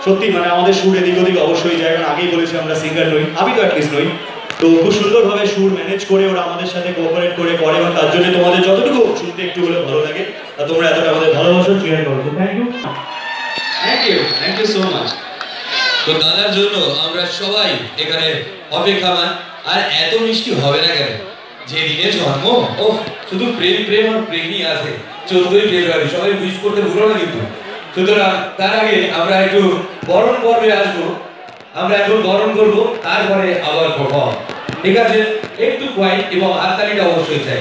সত্যি মানে আমাদের সুর এদিক ওদিক অবশ্যই যায়, কারণ আগেই বলেছি আমরা সিঙ্গার নই, আমি তো অ্যাটলিস্ট নই। তো খুব সুন্দরভাবে সুর ম্যানেজ করে ওরা আমাদের সাথে কোঅপারেট করে এবং তার জন্য তোমাদের যতটুকু শুনতে একটু হলে ভালো লাগে আর তোমরা এতটা আমাদের ভালোবাসো, ক্লিয়ার করো। Thank you so much. তো দাদার জন্য আমরা সবাই এখানে অপেক্ষামান। আর এত মিষ্টি হবে না কেন, যে দিনে জন্ম, ও শুধু প্রেম প্রেম আর প্রেমই আছে। 14ই ফেব্রুয়ারি সবাই উইশ করতে ভুলো না কিন্তু। সুতরাং তার আগে আমরা একটু বরণ পর্বে আসবো, আমরা এখন বরণ করবো, তারপরে আবার পারফর্ম। ঠিক আছে, একটু কোয়াইট এবং হাততালিটা অবশ্যই চাই।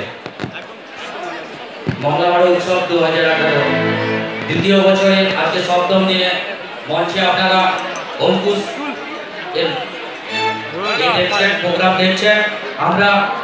মঙ্গলবার উৎসব 2018 দ্বিতীয় বছরে আজকে সপ্তম দিনে মঞ্চে আপনারা অঙ্কুশ এর দেখছেন, প্রোগ্রাম দেখছেন। আমরা